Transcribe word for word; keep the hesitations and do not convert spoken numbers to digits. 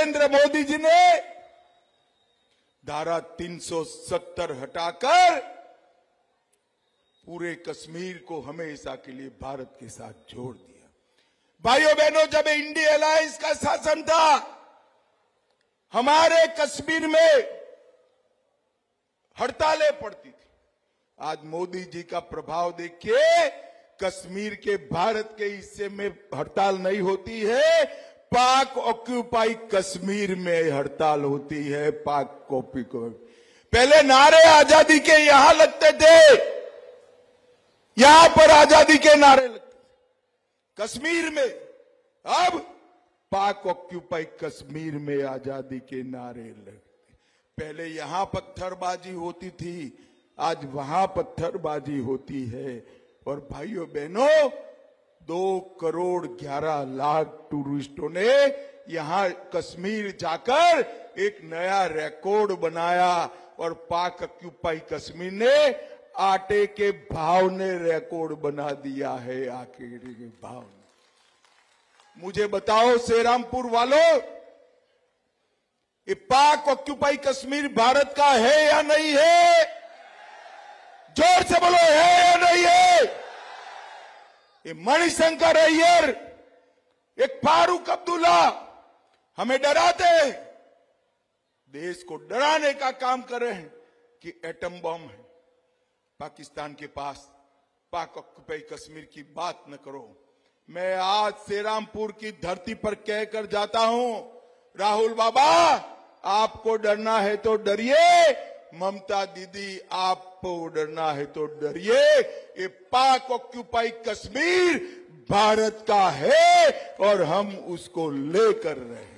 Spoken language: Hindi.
नरेंद्र मोदी जी ने धारा तीन सौ सत्तर हटाकर पूरे कश्मीर को हमेशा के लिए भारत के साथ जोड़ दिया। भाइयों बहनों, जब इंडिया अलायंस का शासन था, हमारे कश्मीर में हड़तालें पड़ती थी। आज मोदी जी का प्रभाव देखिए, कश्मीर के भारत के हिस्से में हड़ताल नहीं होती है, पाक ऑक्यूपाई कश्मीर में हड़ताल होती है। पाक कॉपी को पहले नारे आजादी के यहां लगते थे, यहां पर आजादी के नारे लगते थे कश्मीर में, अब पाक ऑक्यूपाई कश्मीर में आजादी के नारे लगते। पहले यहां पत्थरबाजी होती थी, आज वहां पत्थरबाजी होती है। और भाइयों बहनों, दो करोड़ ग्यारह लाख टूरिस्टों ने यहां कश्मीर जाकर एक नया रिकॉर्ड बनाया और पाक ऑक्यूपाई कश्मीर ने आटे के भाव ने रिकॉर्ड बना दिया है। आटे के भाव ने, मुझे बताओ श्रीरामपुर वालों, ये पाक ऑक्यूपाई कश्मीर भारत का है या नहीं है? जोर से बोलो, है या नहीं है? ये मणिशंकर अय्यर, एक फारूक अब्दुल्ला हमें डराते हैं, देश को डराने का काम कर रहे हैं कि एटम बम है पाकिस्तान के पास, पाक ऑक्यूपाई कश्मीर की बात न करो। मैं आज श्रीरामपुर की धरती पर कहकर जाता हूं, राहुल बाबा आपको डरना है तो डरिए, ममता दीदी आपको डरना है तो डरिए। ये पाक ऑक्यूपाई कश्मीर भारत का है और हम उसको लेकर रहे हैं।